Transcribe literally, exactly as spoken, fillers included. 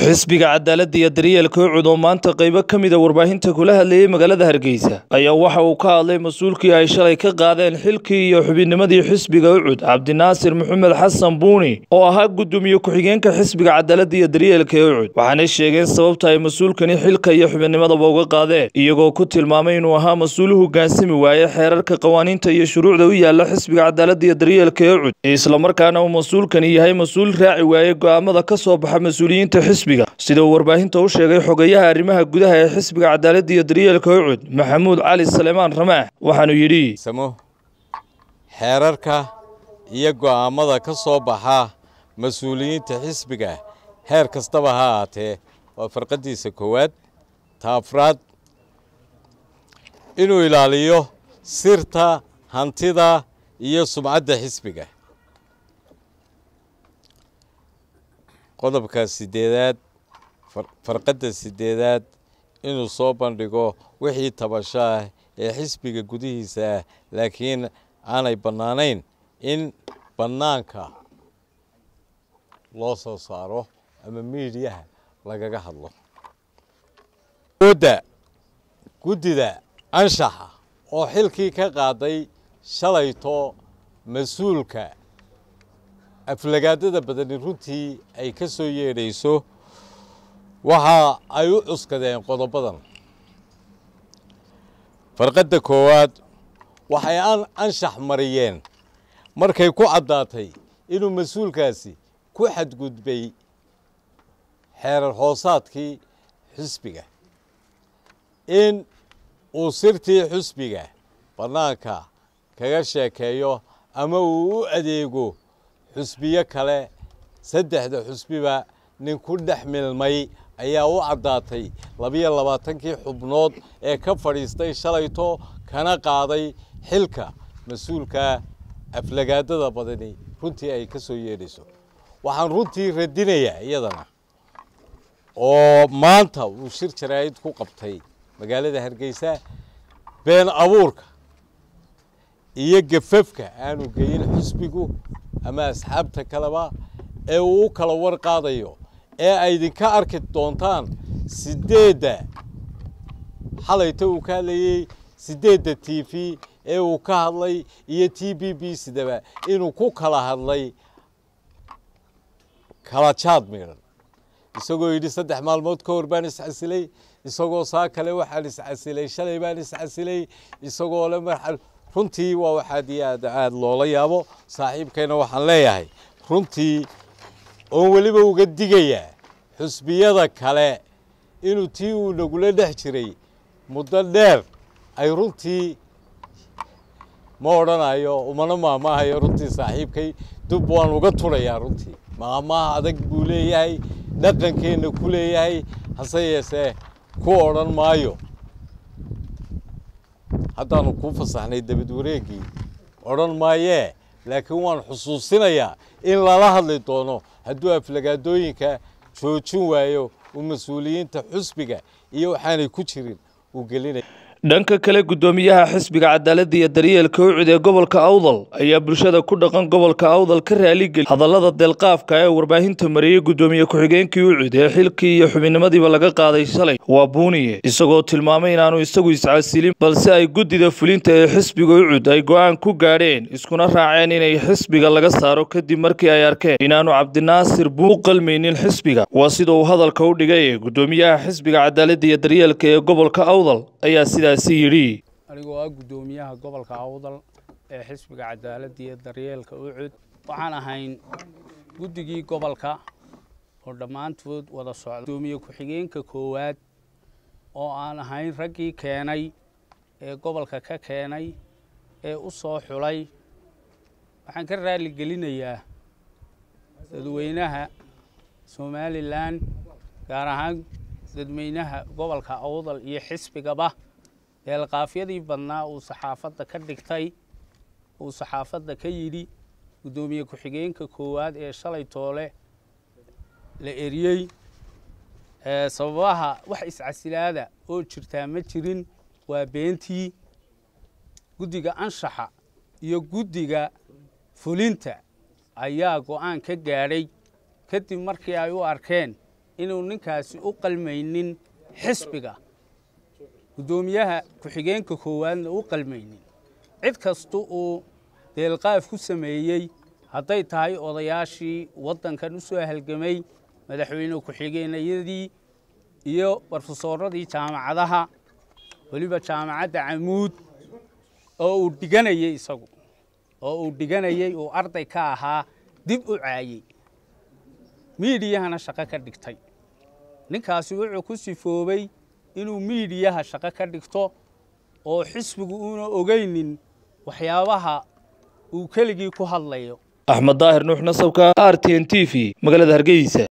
xisbiga cadaaladda iyo daryeelka ucud oo maanta qaybo ka mid a warbaahinta kula hadlayay magaalada Hargeysa ayaa waxa uu ka hadlay mas'uulkii ay shalay ka qaadeen xilkii iyo xubinnimadii xisbiga ucud Cabdinaasir Maxamed Xasan Buuni oo ahaa gudoomiye ku-xigeenka xisbiga cadaaladda iyo daryeelka ucud waxaana sheegeen sababta ay mas'uulkani xilka iyo xubinnimadaba uga qaadeen iyagoo ku tilmaamay inuu ahaa mas'uul hoggaansami waayay xeerarka qawaaniinta iyo shuruucda u yaala xisbiga cadaaladda iyo daryeelka ucud isla markaana uu mas'uulkani yahay mas'uul raaci waayay go'aamada ka soo baxa mas'uuliyiinta xisbiga sida uu warbaahinta u sheegay xogayaha arrimaha gudaha ee xisbiga cadaaladda iyo daryeelka ucud Maxamuud Cali Salmaan Ramaax waxaanu yidhi samo xeerarka iyo go'aamada ka soo baxa mas'uuliyiinta xisbiga heer kastaba ha ahaatee waa farqadiisa koowaad taafraad inuu ilaaliyo sirta hantida iyo sumcadda xisbiga qodobka sideedaad farqada sideedaad inuu soo bandhigo wixii tabasho ah ee xisbiga gudihiisa ah laakiin aanay bannaanayn in bannaanka loo soo saaro ama miidiyaha lagaga hadlo gudda guddida anshaxa oo xilkii ka qaaday shalayto mas-uulka aflagaadada badani runtii ay ka soo yeedhayso waxa ay u cuskadeen qodobadan farqadda koowaad waxay anshax mariyeen markay ku caddaatay inuu mas-uulkaasi ku xadgudbay xeerar hoosaadkii xisbiga in uu sirtii xisbiga bannaanka kaga sheekeeyo ama uu u adeego xusbiyo kale saddexda xusbiba nin ku dhex milmay ayaa u caddaatay labiyo labaatankii xubnood ee ka fadhiistay shalayto kana qaaday xilka mas-uulka aflagaadada badani runtii ay ka soo yeedhayso waxaan runtii radinayaa iyadana oo maanta uu shir jaraa'id ku qabtay magaalada Hargeysa been abuurka iyo gafafka aanu geyin xisbigu ama asxaabta kaleba ee uu kala war qaadayo ee ay idinka arki doontaan sideedda xalayta uu ka hadlayay sideedda T V ee uu ka hadlay iyo T B B sidaba inuu ku kala hadlay kala jaad miran isagoo yidhi saddex maalmood ka hor baan iscasilay isagoo saa kale waxaan iscasilay shalay baan iscasilay isagoo le marxal runtii waa waxaad iyo aad aad loola yaabo saaxiibkayna waxaan leeyahay runtii oon weliba uga digayaa xusbiyada kale inuu tii uu nagula dhex jiray muddo dheer ay runtii ma odhanayo umana maamaahayo runtii saaxiibkay dub waan uga turayaa runtii maamaha adag buu leeyahay dhaqankeenna ku leeyahay hase yeesee ku odhan maayo haddaanu kuu fasaxnay dabad wareegii odhan maayee laakiin waan xusuusinayaa in lala hadli doono hadduu aflagaadooyinka joojin waayo uu mas-uuliyiinta xusbiga iyo waxaanay ku jirin uu gelinaya dhanka kale gudoomiyaha xisbiga cadaaladda iyo daryeelka ucud ee gobolka Awdal ayaa bulshada ku dhaqan gobolka Awdal ka raali geliyay hadallada deelqaafka ee warbaahinta mariyay gudoomiye ku-xigeenkii ucud ee xilkii iyo xubinnimadiiba laga qaaday shalay waa Buuniye isagoo tilmaamay inaanu isagu iscasilin balse ay guddida fulinta ee xisbiga ucud ay go'aan ku gaadheen iskuna raaceen inay xisbiga laga saaro kadib markii ay arkeen inaanu Cabdinaasir Buuni qalmaynin xisbiga waa sida uu hadalka u dhigay gudoomiyaha xisbiga cadaaladda iyo daryeelka ee gobolka Awdal ayaa sida سيري anigoo ah gudoomiyaha gobolka Awdal ee xisbiga cadaaladda iyo daryeelka ucud waxaan ahayn guddigii gobolka oo dhamaantood wada socda gudoomiye ku-xigeenka koowaad oo aan ahayn raggii keenay ee gobolka ka keenay ee u soo xulay waxaan ka raali gelinayaa dadweynaha Somaliland gaar ahaan dadweynaha gobolka Awdal iyo xisbigaba eelqaafyadii badnaa uu saxaafadda ka dhigtay uu saxaafadda ka yidhi gudoomiye ku-xigeenka koowaad ee shalay toole la eriyey sababaha wax iscasilaada oo jirtaa ma jirin waa beentii guddiga anshaxa iyo guddiga fulinta ayaa go'aan ka gaadhay kadib markii ay u arkeen inuu ninkaasi u qalmaynin xisbiga gudoomiyaha ku-xigeenka koowaadna u qalmaynin cid kasta uu deelqaaf ku sameeyey hadday tahay odayaashii waddankan u soo halgamay madaxweyne ku-xigeenayadii iyo barofesoradii jaamacadaha weliba jaamacadda Camuud oo uu dhiganayay isagu oo uu dhiganayay oo arday ka ahaa dib u caayay miidiyahana shaqo ka dhigtay ninkaasi wuxuu ku sifoobay inuu miidiyaha shaqo ka dhigto oo xisbigu uuna ogeynin waxyaabaha uu keligii ku hadlayo Axmed Daahir Nuux Nasabka R T N T V magaalada Hargeysa.